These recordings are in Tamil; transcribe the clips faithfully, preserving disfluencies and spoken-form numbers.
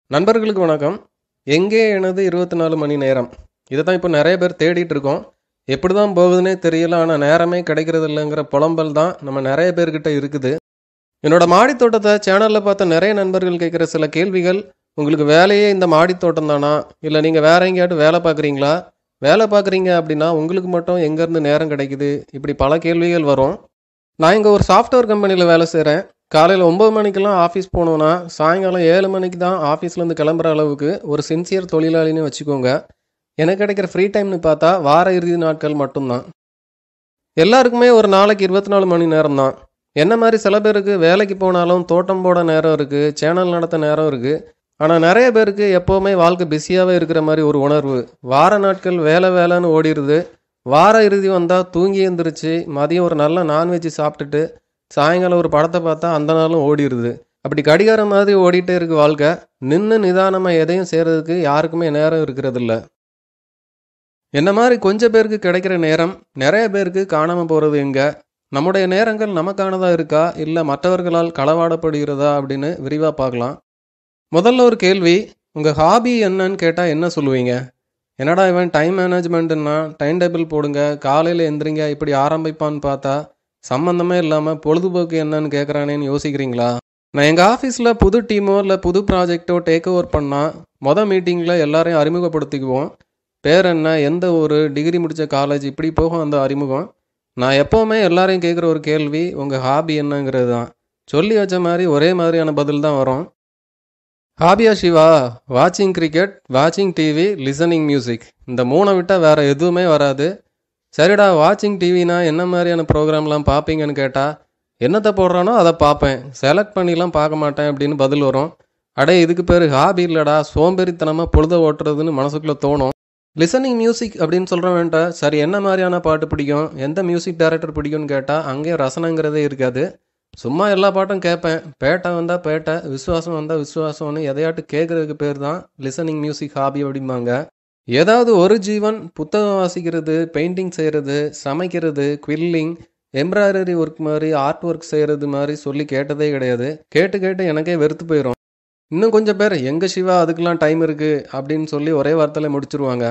நண்பர்களுக்கு வணக்கம். எங்கே எனது இருபத்தி நாலு மணி நேரம்? இதை தான் இப்போ நிறைய பேர் தேடிட்டு இருக்கோம். எப்படி தான் போகுதுன்னே தெரியல. ஆனால் நேரமே கிடைக்கிறது இல்லைங்கிற புலம்பல் தான் நம்ம நிறைய பேர்கிட்ட இருக்குது. என்னோட மாடித் தோட்டத்தை சேனலில் பார்த்த நிறைய நண்பர்கள் கேட்குற சில கேள்விகள், உங்களுக்கு வேலையே இந்த மாடித் தோட்டம் தானா, இல்லை நீங்கள் வேற எங்கேயாட்டு வேலை பார்க்குறீங்களா, வேலை பார்க்குறீங்க அப்படின்னா உங்களுக்கு மட்டும் எங்கேருந்து நேரம் கிடைக்குது, இப்படி பல கேள்விகள் வரும். நான் இங்கே ஒரு சாஃப்ட்வேர் கம்பெனியில் வேலை செய்கிறேன். காலையில் ஒம்பது மணிக்கெல்லாம் ஆஃபீஸ் போனோன்னா சாயங்காலம் ஏழு மணிக்கு தான் ஆஃபீஸ்லேருந்து கிளம்புற அளவுக்கு ஒரு சின்சியர் தொழிலாளின்னு வச்சுக்கோங்க. எனக்கு கிடைக்கிற ஃப்ரீ டைம்னு பார்த்தா வார இறுதி நாட்கள் மட்டும்தான். எல்லாருக்குமே ஒரு நாளைக்கு இருபத்தி நாலு மணி நேரம் தான். என்ன மாதிரி சில பேருக்கு வேலைக்கு போனாலும் தோட்டம் போட நேரம் இருக்குது, சேனல் நடத்த நேரம் இருக்குது. ஆனால் நிறைய பேருக்கு எப்போவுமே வாழ்க்கை பிஸியாகவே இருக்கிற மாதிரி ஒரு உணர்வு. வார நாட்கள் வேலை வேலைன்னு ஓடிடுது. வார இறுதி வந்தால் தூங்கி எழுந்திரிச்சு மதியம் ஒரு நல்ல நான்வெஜ் சாப்பிட்டுட்டு சாயங்காலம் ஒரு படத்தை பார்த்தா அந்த நாளும் ஓடிடுது. அப்படி கடிகாரம் மாதிரி ஓடிட்டே இருக்கு வாழ்க்கை. நின்று நிதானமாக எதையும் செய்கிறதுக்கு யாருக்குமே நேரம் இருக்கிறதில்ல. என்ன மாதிரி கொஞ்சம் பேருக்கு கிடைக்கிற நேரம் நிறைய பேருக்கு காணாமல் போகிறது எங்கே? நம்முடைய நேரங்கள் நமக்கானதாக இருக்கா இல்லை மற்றவர்களால் களவாடப்படுகிறதா அப்படின்னு விரிவாக பார்க்கலாம். முதல்ல ஒரு கேள்வி, உங்கள் ஹாபி என்னன்னு கேட்டால் என்ன சொல்லுவீங்க? என்னடா இவன் டைம் மேனேஜ்மெண்ட்டுன்னா டைம் டேபிள் போடுங்க, காலையில் எந்திரிங்க இப்படி ஆரம்பிப்பான்னு பார்த்தா சம்மந்தமே இல்லாமல் பொழுதுபோக்கு என்னன்னு கேட்குறானேன்னு யோசிக்கிறீங்களா? நான் எங்கள் ஆஃபீஸில் புது டீமோ இல்லை புது ப்ராஜெக்டோ டேக் ஓவர் பண்ணால் மொதல் மீட்டிங்கில் எல்லாரையும் அறிமுகப்படுத்திக்குவோம். பேர் என்ன, எந்த ஒரு டிகிரி முடித்த காலேஜ், இப்படி போகும் அந்த அறிமுகம். நான் எப்போவுமே எல்லாரையும் கேட்குற ஒரு கேள்வி, உங்கள் ஹாபி என்னங்கிறது தான். சொல்லி வச்ச மாதிரி ஒரே மாதிரியான பதில் தான் வரும். ஹாபியா சிவா? வாட்சிங் கிரிக்கெட், வாட்சிங் டிவி, லிசனிங் மியூசிக். இந்த மூணை விட்டால் வேறு எதுவுமே வராது. சரிடா, வாட்சிங் டிவினா என்ன மாதிரியான ப்ரோக்ராம்லாம் பார்ப்பீங்கன்னு கேட்டால் என்னத்தை போடுறானோ அதை பார்ப்பேன், செலக்ட் பண்ணிலாம் பார்க்க மாட்டேன் அப்படின்னு பதில் வரும். அடே, இதுக்கு பேர் ஹாபி இல்லைடா, சோம்பேறித்தனமாக பொழுத ஓட்டுறதுன்னு மனசுக்குள்ளே தோணும். லிசனிங் மியூசிக் அப்படின்னு சொல்கிறவன்ட்ட சரி என்ன மாதிரியான பாட்டு பிடிக்கும், எந்த மியூசிக் டைரக்டர் பிடிக்கும்னு கேட்டால் அங்கேயும் ரசனைங்கிறதே இருக்காது. சும்மா எல்லா பாட்டும் கேட்பேன், பேட்டை வந்தால் பேட்டை, விசுவாசம் வந்தால் விசுவாசம்னு எதையாட்டு கேட்குறதுக்கு பேர் தான் லிசனிங் மியூசிக் ஹாபி அப்படிம்பாங்க. ஏதாவது ஒரு ஜீவன் புத்தகம் வாசிக்கிறது, பெயிண்டிங் செய்கிறது, சமைக்கிறது, குவில்லிங், எம்ப்ராய்டரி ஒர்க் மாதிரி ஆர்ட் ஒர்க் செய்கிறது மாதிரி சொல்லி கேட்டதே கிடையாது. கேட்டு கேட்டு எனக்கே வெறுத்து போயிடும். இன்னும் கொஞ்சம் பேர் எங்கே சிவா அதுக்கெலாம் டைம் இருக்குது அப்படின்னு சொல்லி ஒரே வார்த்தையில் முடிச்சிருவாங்க.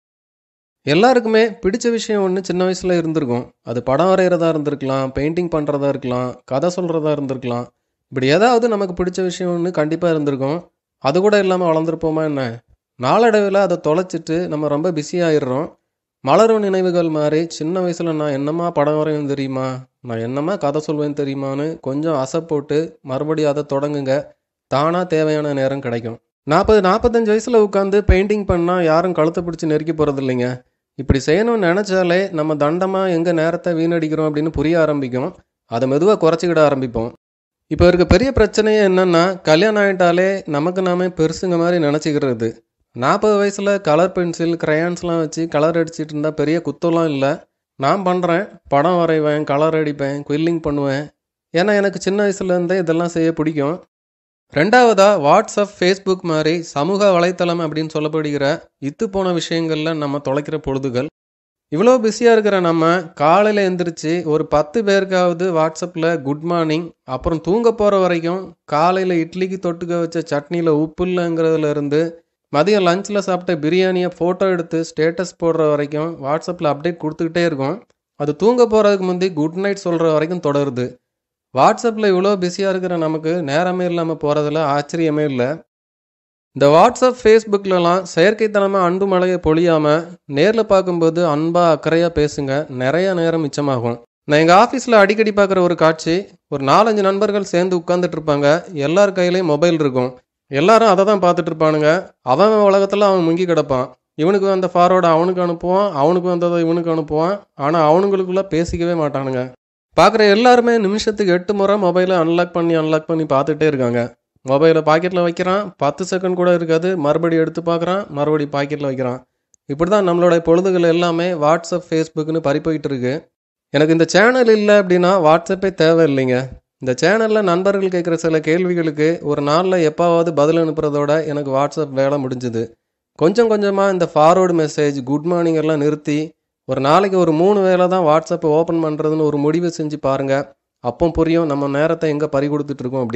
எல்லாருக்குமே பிடிச்ச விஷயம் ஒன்று சின்ன வயசில் இருந்திருக்கும். அது படம் வரைகிறதா இருந்திருக்கலாம், பெயிண்டிங் பண்ணுறதா இருக்கலாம், கதை சொல்கிறதா இருந்திருக்கலாம். இப்படி ஏதாவது நமக்கு பிடிச்ச விஷயம் ஒன்று கண்டிப்பாக இருந்திருக்கும். அது கூட இல்லாமல் வளர்ந்துருப்போமா என்ன? நாளடைவில் அதை தொலைச்சிட்டு நம்ம ரொம்ப பிஸி ஆகிடுறோம். மலரும் நினைவுகள் மாதிரி சின்ன வயசில் நான் என்னம்மா படம் வரையும் தெரியுமா, நான் என்னம்மா கதை சொல்வேன் தெரியுமான்னு கொஞ்சம் அசை போட்டு மறுபடியும் அதை தொடங்குங்க. தானாக தேவையான நேரம் கிடைக்கும். நாற்பது நாற்பத்தஞ்சு வயசில் உட்காந்து பெயிண்டிங் பண்ணால் யாரும் கழுத்தை பிடிச்சி நெருக்கி போகிறது இல்லைங்க. இப்படி செய்யணும்னு நினச்சாலே நம்ம தண்டமாக எங்கே நேரத்தை வீணடிக்கிறோம் அப்படின்னு புரிய ஆரம்பிக்கும். அதை மெதுவாக குறைச்சிக்கிட ஆரம்பிப்போம். இப்போ இருக்க பெரிய பிரச்சனையே என்னென்னா, கல்யாணம் ஆகிட்டாலே நமக்கு நாமே பெருசுங்க மாதிரி நினச்சிக்கிறது. நாற்பது வயசில் கலர் பென்சில் க்ரையான்ஸ்லாம் வச்சு கலர் அடிச்சிட்டு இருந்தால் பெரிய குத்தம்லாம் இல்லை. நான் பண்ணுறேன், படம் வரைவேன், கலர் அடிப்பேன், குவில்லிங் பண்ணுவேன். ஏன்னா எனக்கு சின்ன வயசுலேருந்தே இதெல்லாம் செய்ய பிடிக்கும். ரெண்டாவதாக வாட்ஸ்அப், ஃபேஸ்புக் மாதிரி சமூக வலைத்தளம் அப்படின்னு சொல்லப்படுகிற இத்து போன விஷயங்களில் நம்ம தொலைக்கிற பொழுதுகள். இவ்வளோ பிஸியாக இருக்கிற நம்ம காலையில் எழுந்திரிச்சு ஒரு பத்து பேருக்காவது வாட்ஸ்அப்பில் குட் மார்னிங், அப்புறம் தூங்க போகிற வரைக்கும் காலையில் இட்லிக்கு தொட்டுக்க வச்ச சட்னியில் உப்பு இல்லைங்கிறதுலேருந்து மதியம் லஞ்சில் சாப்பிட்ட பிரியாணியை ஃபோட்டோ எடுத்து ஸ்டேட்டஸ் போடுற வரைக்கும் வாட்ஸ்அப்பில் அப்டேட் கொடுத்துக்கிட்டே இருக்கும். அது தூங்க போகிறதுக்கு முந்தி குட் நைட் சொல்கிற வரைக்கும் தொடருது. வாட்ஸ்அப்பில் இவ்வளோ பிஸியாக இருக்கிற நமக்கு நேரமே இல்லாமல் போகிறதுல ஆச்சரியமே இல்லை. இந்த வாட்ஸ்அப், ஃபேஸ்புக்கிலலாம் செயற்கைத்தனமாக அன்பு மழையை பொழியாமல் நேரில் பார்க்கும்போது அன்பாக அக்கறையாக பேசுங்க, நிறைய நேரம் மிச்சமாகும். நான் எங்கள் ஆஃபீஸில் அடிக்கடி பார்க்குற ஒரு காட்சி, ஒரு நாலஞ்சு நண்பர்கள் சேர்ந்து உட்காந்துட்டு இருப்பாங்க. எல்லார் கையிலையும் மொபைல் இருக்கும். எல்லாரும் அதை தான் பார்த்துட்டு இருப்பானுங்க. அவன் உலகத்தில் அவன் முங்கி கிடப்பான். இவனுக்கு வந்த ஃபார்வர்டை அவனுக்கு அனுப்புவான், அவனுக்கு வந்ததை இவனுக்கு அனுப்புவான். ஆனால் அவனுங்களுக்குள்ளே பேசிக்கவே மாட்டானுங்க. பார்க்குற எல்லாருமே நிமிஷத்துக்கு எட்டு முறை மொபைலை அன்லாக் பண்ணி அன்லாக் பண்ணி பார்த்துட்டே இருக்காங்க. மொபைலை பாக்கெட்டில் வைக்கிறான், பத்து செகண்ட் கூட இருக்காது, மறுபடியும் எடுத்து பார்க்குறான், மறுபடியும் பாக்கெட்டில் வைக்கிறான். இப்படி தான் நம்மளோட பொழுதுகள் எல்லாமே வாட்ஸ்அப், ஃபேஸ்புக்குன்னு பறி போயிட்டு இருக்கு. எனக்கு இந்த சேனல் இல்லை அப்படின்னா வாட்ஸ்அப்பே தேவை இல்லைங்க. இந்த சேனலில் நண்பர்கள் கேட்குற சில கேள்விகளுக்கு ஒரு நாளில் எப்பாவது பதில் அனுப்புறதோட எனக்கு வாட்ஸ்அப் வேலை முடிஞ்சுது. கொஞ்சம் கொஞ்சமாக இந்த ஃபார்வர்டு மெசேஜ், குட் மார்னிங் எல்லாம் நிறுத்தி ஒரு நாளைக்கு ஒரு மூணு வேலை தான் வாட்ஸ்அப்பை ஓப்பன் பண்ணுறதுன்னு ஒரு முடிவு செஞ்சு பாருங்கள். அப்போ புரியும் நம்ம நேரத்தை எங்கே பறி கொடுத்துட்ருக்கோம் அப்படின்னு.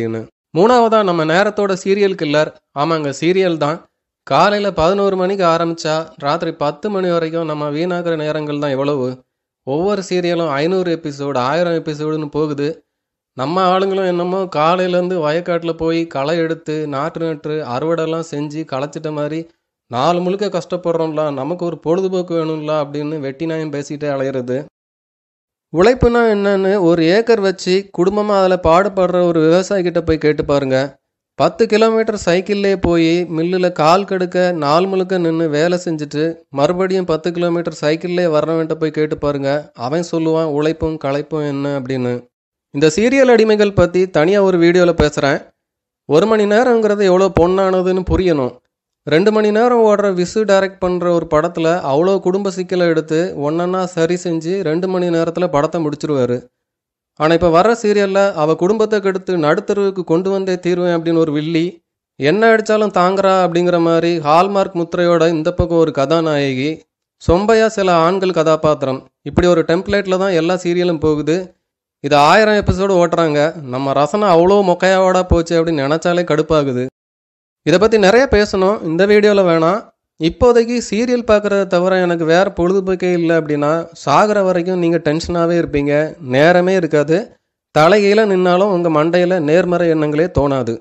மூணாவதா நம்ம நேரத்தோட சீரியல் கில்லர். ஆமாங்க, சீரியல் தான். காலையில் பதினோரு மணிக்கு ஆரம்பித்தா ராத்திரி பத்து மணி வரைக்கும் நம்ம வீணாகிற நேரங்கள் தான் எவ்வளவு. ஒவ்வொரு சீரியலும் ஐநூறு எபிசோடு ஆயிரம் எபிசோடுன்னு போகுது. நம்ம ஆளுங்களும் என்னமோ காலையிலேருந்து வயக்காட்டில் போய் களை எடுத்து நாற்று நட்டு அறுவடைலாம் செஞ்சு களைச்சிட்ட மாதிரி நாலு முழுக்க கஷ்டப்படுறோம்ல, நமக்கு ஒரு பொழுதுபோக்கு வேணும்ல அப்படின்னு வெட்டி நாயம் பேசிகிட்டே அலையிறது. உழைப்புனா என்னன்னு ஒரு ஏக்கர் வச்சு குடும்பமாக அதில் பாடுபடுற ஒரு விவசாயிக்கிட்ட போய் கேட்டு பாருங்க. பத்து கிலோமீட்டர் சைக்கிள்லே போய் மில்லில் கால் கடுக்க நாள் முழுக்க நின்று வேலை செஞ்சுட்டு மறுபடியும் பத்து கிலோமீட்டர் சைக்கிள்லே வர்றவன்ட்ட போய் கேட்டு பாருங்க. அவன் சொல்லுவான் உழைப்பும் களைப்பும் என்ன அப்படின்னு. இந்த சீரியல் அடிமைகள் பற்றி தனியாக ஒரு வீடியோவில் பேசுகிறேன். ஒரு மணி நேரங்கிறது எவ்வளோ பொண்ணானதுன்னு புரியணும். ரெண்டு மணி நேரம் ஓடுற விசு டைரக்ட் பண்ணுற ஒரு படத்தில் அவ்வளோ குடும்ப சிக்கலை எடுத்து ஒன்றா சரி செஞ்சு ரெண்டு மணி நேரத்தில் படத்தை முடிச்சிருவார். ஆனால் இப்போ வர்ற சீரியலில் அவள் குடும்பத்தை கெடுத்து நடுத்தருவுக்கு கொண்டு வந்தே தீர்வேன் அப்படின்னு ஒரு வில்லி, என்ன அடித்தாலும் தாங்குறா அப்படிங்கிற மாதிரி ஹால்மார்க் முத்திரையோட இந்த பக்கம் ஒரு கதாநாயகி, சொம்பையாக சில ஆண்கள் கதாபாத்திரம், இப்படி ஒரு டெம்ப்ளேட்டில் தான் எல்லா சீரியலும் போகுது. இது ஆயிரம் எபிசோடு ஓட்டுறாங்க. நம்ம ரசனை அவ்வளோ மொக்கையாவோட போச்சு அப்படின்னு நினச்சாலே கடுப்பாகுது. இதை பற்றி நிறைய பேசணும், இந்த வீடியோவில் வேணாம். இப்போதைக்கு சீரியல் பார்க்குறத தவிர எனக்கு வேறு பொழுதுபோக்கே இல்லை அப்படின்னா சாகிற வரைக்கும் நீங்கள் டென்ஷனாகவே இருப்பீங்க, நேரமே இருக்காது. தலைகீழ நின்னாலும் உங்கள் மண்டையில் நேர்மறை எண்ணங்களே தோணாது.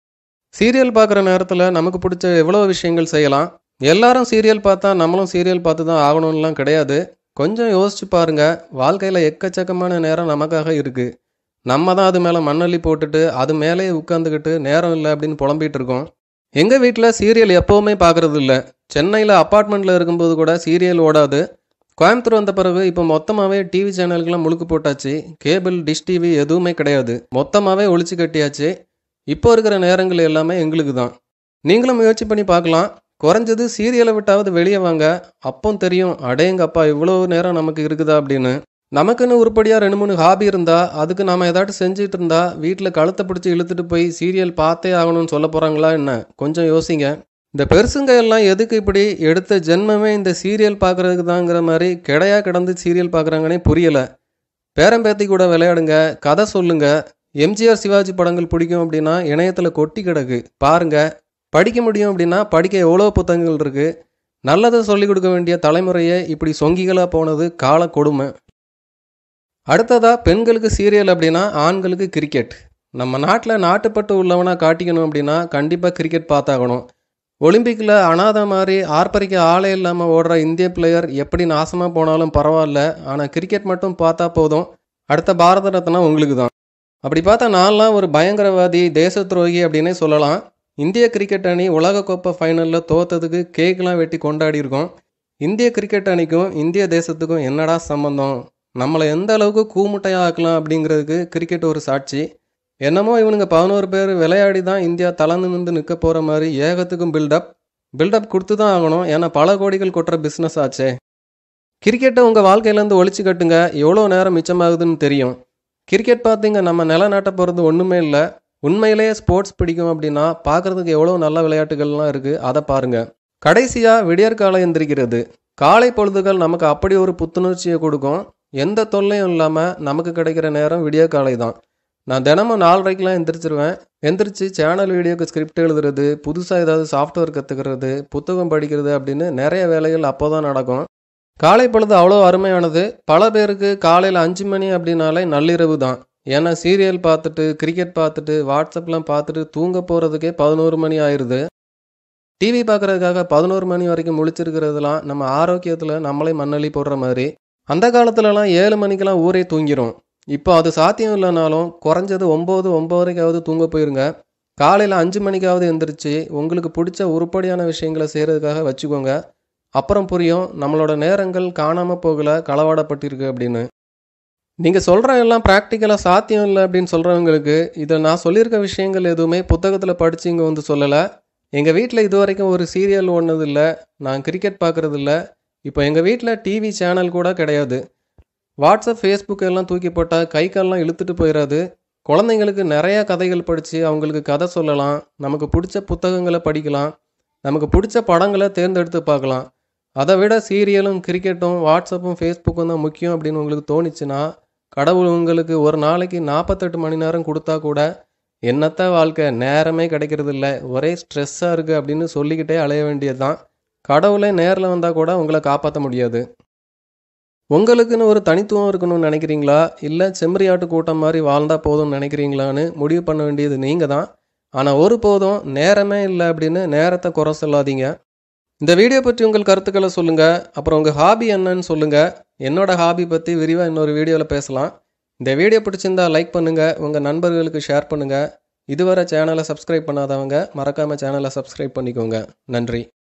சீரியல் பார்க்குற நேரத்தில் நமக்கு பிடிச்ச எவ்வளோ விஷயங்கள் செய்யலாம். எல்லாரும் சீரியல் பார்த்தா நம்மளும் சீரியல் பார்த்து தான் ஆகணும்லாம் கிடையாது. கொஞ்சம் யோசிச்சு பாருங்க, வாழ்க்கையில் எக்கச்சக்கமான நேரம் நமக்காக இருக்குது. நம்ம தான் அது மேலே மண்ணள்ளி போட்டுட்டு அது மேலே உட்காந்துக்கிட்டு நேரம் இல்லை அப்படின்னு புலம்பிகிட்டு இருக்கோம். எங்கள் வீட்டில் சீரியல் எப்போவுமே பார்க்குறது இல்லை. சென்னையில் அப்பார்ட்மெண்ட்டில் இருக்கும்போது கூட சீரியல் ஓடாது. கோயம்புத்தூர் வந்த பிறகு இப்போ மொத்தமாகவே டிவி சேனலுக்கெல்லாம் முழுக்கு போட்டாச்சு. கேபிள் டிஷ் டிவி எதுவுமே கிடையாது, மொத்தமாகவே ஒழிச்சு கட்டியாச்சு. இப்போ இருக்கிற நேரங்கள் எல்லாமே எங்களுக்கு தான். நீங்களும் முயற்சி பண்ணி பார்க்கலாம். குறைஞ்சது சீரியலை விட்டாவது வெளியே வாங்க, அப்போ தெரியும் அடேங்கப்பா இவ்வளோ நேரம் நமக்கு இருக்குதா அப்படின்னு. நமக்குன்னு உருப்படியாக ரெண்டு மூணு ஹாபி இருந்தால் அதுக்கு நாம் ஏதாட்டும் செஞ்சுட்டு இருந்தா வீட்டில் கழுத்தை பிடிச்சி இழுத்துட்டு போய் சீரியல் பார்த்தே ஆகணும்னு சொல்ல போகிறாங்களா என்ன? கொஞ்சம் யோசிங்க. இந்த பெருசுங்க எல்லாம் எதுக்கு இப்படி எடுத்த ஜென்மமே இந்த சீரியல் பார்க்குறதுக்கு தாங்கிற மாதிரி கிடையா கிடந்து சீரியல் பார்க்குறாங்கன்னே புரியலை. பேரம்பேத்தி கூட விளையாடுங்க, கதை சொல்லுங்க. எம்ஜிஆர் சிவாஜி படங்கள் பிடிக்கும் அப்படின்னா இணையத்தில் கொட்டி கிடக்கு பாருங்க. படிக்க முடியும் அப்படின்னா படிக்க எவ்வளோ புத்தகங்கள் இருக்குது. நல்லதை சொல்லிக் கொடுக்க வேண்டிய தலைமுறையே இப்படி சொங்கிகளாக போனது கால கொடுமை. அடுத்ததாக பெண்களுக்கு சீரியல் அப்படின்னா ஆண்களுக்கு கிரிக்கெட். நம்ம நாட்டில் நாட்டுப்பட்டு உள்ளவனாக காட்டிக்கணும் அப்படின்னா கண்டிப்பாக கிரிக்கெட் பார்த்தாகணும். ஒலிம்பிக்கில் அனாதை மாதிரி ஆர்ப்பரிக்க ஆளே இல்லாமல் ஓடுற இந்திய பிளேயர் எப்படி நாசமாக போனாலும் பரவாயில்ல, ஆனால் கிரிக்கெட் மட்டும் பார்த்தா போதும், அடுத்த பாரத ரத்னா உங்களுக்கு தான். அப்படி பார்த்தா நான்லாம் ஒரு பயங்கரவாதி தேச துரோகி அப்படின்னே சொல்லலாம். இந்திய கிரிக்கெட் அணி உலகக்கோப்பை ஃபைனலில் தோற்றதுக்கு கேக்கெலாம் வெட்டி கொண்டாடி இருக்கோம். இந்திய கிரிக்கெட் அணிக்கும் இந்திய தேசத்துக்கும் என்னடா சம்பந்தம்? நம்மளை எந்த அளவுக்கு கூமுட்டையாக ஆக்கலாம் அப்படிங்கிறதுக்கு கிரிக்கெட் ஒரு சாட்சி. என்னமோ இவனுங்க பதினோரு பேர் விளையாடி தான் இந்தியா தளர்ந்து நின்று நிற்க போகிற மாதிரி ஏகத்துக்கும் பில்டப் பில்டப் கொடுத்து தான் ஆகணும். ஏன்னா பல கோடிகள் கொட்டுற பிஸ்னஸ் ஆச்சே. கிரிக்கெட்டை உங்கள் வாழ்க்கையிலேருந்து ஒழிச்சு கட்டுங்க, எவ்வளோ நேரம் மிச்சமாகுதுன்னு தெரியும். கிரிக்கெட் பார்த்தீங்க நம்ம நில நாட்ட போகிறது ஒன்றுமே இல்லை. உண்மையிலேயே ஸ்போர்ட்ஸ் பிடிக்கும் அப்படின்னா பார்க்குறதுக்கு எவ்வளோ நல்ல விளையாட்டுகள்லாம் இருக்குது, அதை பாருங்கள். கடைசியாக விடியற்காலை எந்திரிக்கிறது. காலை பொழுதுகள் நமக்கு அப்படி ஒரு புத்துணர்ச்சியை கொடுக்கும். எந்த தொல்லையும் இல்லாமல் நமக்கு கிடைக்கிற நேரம் விடிய காலை தான். நான் தினமும் நாலரைக்கெலாம் எந்திரிச்சிருவேன். எந்திரிச்சு சேனல் வீடியோக்கு ஸ்கிரிப்ட் எழுதுறது, புதுசாக ஏதாவது சாஃப்ட்வேர் கற்றுக்கிறது, புத்தகம் படிக்கிறது அப்படின்னு நிறைய வேலைகள் அப்போ தான் நடக்கும். காலை பொழுது அவ்வளோ அருமையானது. பல பேருக்கு காலையில் அஞ்சு மணி அப்படின்னாலே நள்ளிரவு தான். ஏன்னா சீரியல் பார்த்துட்டு கிரிக்கெட் பார்த்துட்டு வாட்ஸ்அப்லாம் பார்த்துட்டு தூங்க போகிறதுக்கே பதினோரு மணி ஆயிடுது. டிவி பார்க்குறதுக்காக பதினோரு மணி வரைக்கும் முழிச்சிருக்கிறதுலாம் நம்ம ஆரோக்கியத்தில் நம்மளே மண்ணள்ளி போடுற மாதிரி. அந்த காலத்துலலாம் ஏழு மணிக்கெல்லாம் ஊரே தூங்கிடும். இப்போ அது சாத்தியம் இல்லைனாலும் குறைஞ்சது ஒம்பது ஒம்பதரைக்காவது தூங்க போயிருங்க. காலையில் அஞ்சு மணிக்காவது எந்திரிச்சு உங்களுக்கு பிடிச்ச உருப்படியான விஷயங்களை செய்கிறதுக்காக வச்சுக்கோங்க. அப்புறம் புரியும் நம்மளோட நேரங்கள் காணாமல் போகலை, களவாடப்பட்டிருக்கு அப்படின்னு. நீங்கள் சொல்கிற எல்லாம் ப்ராக்டிக்கலாக சாத்தியம் இல்லை அப்படின்னு சொல்கிறவங்களுக்கு இதில் நான் சொல்லியிருக்க விஷயங்கள் எதுவுமே புத்தகத்தில் படித்து இங்கே வந்து சொல்லலை. எங்கள் வீட்டில் இது வரைக்கும் ஒரு சீரியல் ஓடுனதில்லை, நான் கிரிக்கெட் பார்க்குறதில்ல. இப்போ எங்கள் வீட்டில் டிவி சேனல் கூட கிடையாது. வாட்ஸ்அப் ஃபேஸ்புக் எல்லாம் தூக்கி போட்டால் கை கால்லாம் இழுத்துட்டு போயிடாது. குழந்தைங்களுக்கு நிறையா கதைகள் படித்து அவங்களுக்கு கதை சொல்லலாம், நமக்கு பிடிச்ச புத்தகங்களை படிக்கலாம், நமக்கு பிடிச்ச படங்களை தேர்ந்தெடுத்து பார்க்கலாம். அதை விட சீரியலும் கிரிக்கெட்டும் வாட்ஸ்அப்பும் ஃபேஸ்புக்கும் தான் முக்கியம் அப்படின்னு உங்களுக்கு தோணிச்சுன்னா கடவுள் உங்களுக்கு ஒரு நாளைக்கு நாற்பத்தெட்டு மணி நேரம் கொடுத்தா கூட என்னத்த வாழ்க்கை, நேரமே கிடைக்கிறது இல்லை, ஒரே ஸ்ட்ரெஸ்ஸாக இருக்குது அப்படின்னு சொல்லிக்கிட்டே அலைய வேண்டியது தான். கடவுளே நேரில் வந்தால் கூட உங்களை காப்பாற்ற முடியாது. உங்களுக்குன்னு ஒரு தனித்துவம் இருக்கணும்னு நினைக்கிறீங்களா, இல்லை செம்மறியாட்டு கூட்டம் மாதிரி வாழ்ந்தால் போதும்னு நினைக்கிறீங்களான்னு முடிவு பண்ண வேண்டியது நீங்கள் தான். ஆனால் ஒரு போதும் நேரமே இல்லை அப்படின்னு நேரத்தை குறை சொல்லாதீங்க. இந்த வீடியோ பற்றி உங்கள் கருத்துக்களை சொல்லுங்கள். அப்புறம் உங்கள் ஹாபி என்னன்னு சொல்லுங்கள். என்னோட ஹாபி பற்றி விரிவாக இன்னொரு வீடியோவில் பேசலாம். இந்த வீடியோ பிடிச்சிருந்தா லைக் பண்ணுங்கள், உங்கள் நண்பர்களுக்கு ஷேர் பண்ணுங்கள். இதுவரை சேனலை சப்ஸ்கிரைப் பண்ணாதவங்க மறக்காமல் சேனலை சப்ஸ்கிரைப் பண்ணிக்கோங்க. நன்றி.